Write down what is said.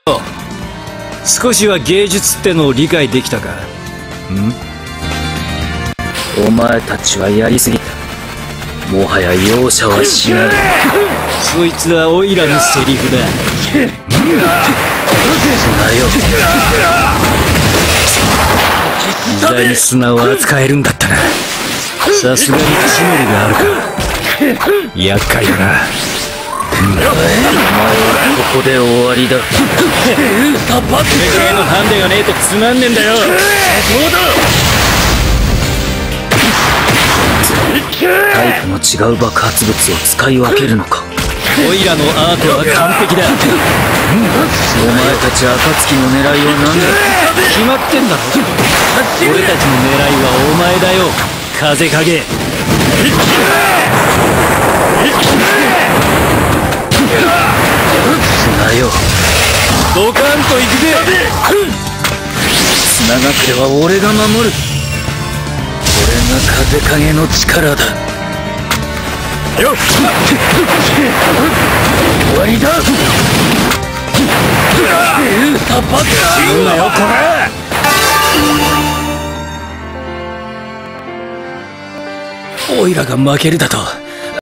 少しは芸術ってのを理解できたか？ お前たちはやりすぎた。もはや容赦はしない。 そいつはオイラのセリフだ。 砂よ。 無駄に砂を扱えるんだったな。さすがに知能があるか。厄介だな。 お前はここで終わりだ。 てめえのハンデがねえとつまんねえんだよ。 タイプの違う爆発物を使い分けるのか。 オイラのアートは完璧だ。 お前たち暁の狙いは何だ。 決まってんだろ。俺たちの狙いはお前だよ、風影。 砂よ。 ドカンと行くぜ。 砂隠れは俺が守る。これが風影の力だ。 よっ、 終わりだ。 死ぬなよこれ。オイラが負けるだと